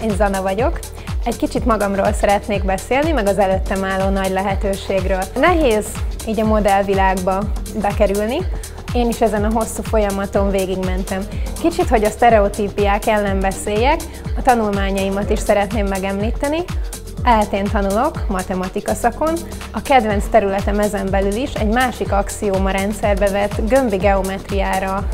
én Zana vagyok. Egy kicsit magamról szeretnék beszélni, meg az előttem álló nagy lehetőségről. Nehéz így a modellvilágba bekerülni, én is ezen a hosszú folyamaton végigmentem. Kicsit, hogy a sztereotípiák ellen beszéljek, a tanulmányaimat is szeretném megemlíteni. ELTE-n tanulok, matematika szakon, a kedvenc területem ezen belül is egy másik axióma rendszerbe vett gömbi geometriára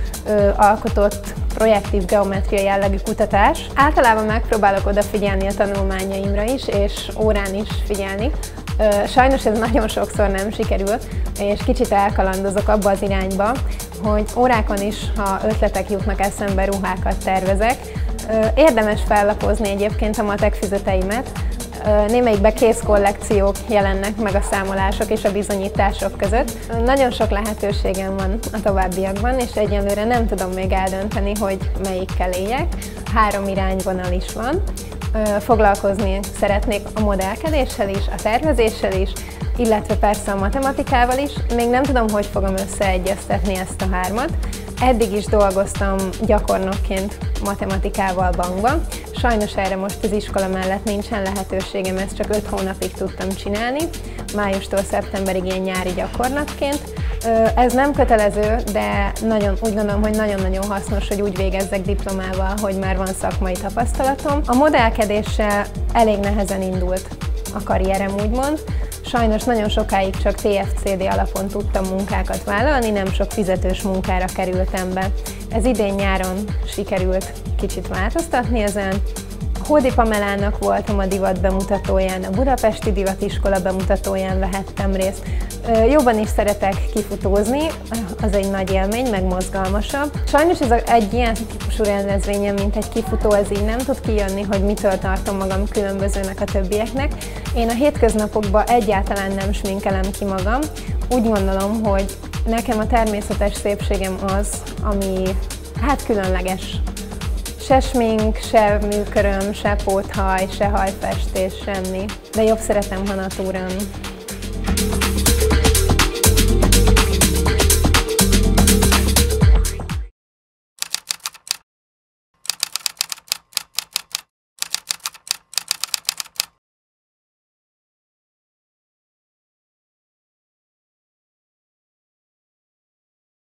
alkotott projektív geometria jellegű kutatás. Általában megpróbálok odafigyelni a tanulmányaimra is, és órán is figyelni. Sajnos ez nagyon sokszor nem sikerül, és kicsit elkalandozok abba az irányba, hogy órákon is, ha ötletek jutnak eszembe, ruhákat tervezek. Érdemes fellapozni egyébként a matek füzeteimet. Némelyikben kész kollekciók jelennek meg a számolások és a bizonyítások között. Nagyon sok lehetőségem van a továbbiakban, és egyelőre nem tudom még eldönteni, hogy melyikkel éljek. 3 irányvonal is van. Foglalkozni szeretnék a modellkedéssel is, a tervezéssel is, illetve persze a matematikával is. Még nem tudom, hogy fogom összeegyeztetni ezt a 3-at. Eddig is dolgoztam gyakornokként matematikával bankban. Sajnos erre most az iskola mellett nincsen lehetőségem, ezt csak 5 hónapig tudtam csinálni, májustól szeptemberig ilyen nyári gyakornokként. Ez nem kötelező, de úgy gondolom, hogy nagyon-nagyon hasznos, hogy úgy végezzek diplomával, hogy már van szakmai tapasztalatom. A modellkedéssel elég nehezen indult a karrierem, úgymond. Sajnos nagyon sokáig csak TFCD alapon tudtam munkákat vállalni, nem sok fizetős munkára kerültem be. Ez idén nyáron sikerült kicsit változtatni ezen. Hódi Pamelának voltam a divat bemutatóján, a Budapesti Divatiskola bemutatóján vehettem részt. Jobban is szeretek kifutózni, az egy nagy élmény, meg mozgalmasabb. Sajnos ez egy ilyen típusú rendezvényen, mint egy kifutó, ez így nem tud kijönni, hogy mitől tartom magam különbözőnek a többieknek. Én a hétköznapokban egyáltalán nem sminkelem ki magam. Úgy gondolom, hogy nekem a természetes szépségem az, ami hát különleges. Se smink, se műköröm, se póthaj, se hajfestés, semmi. De jobb szeretem, ha natúrán.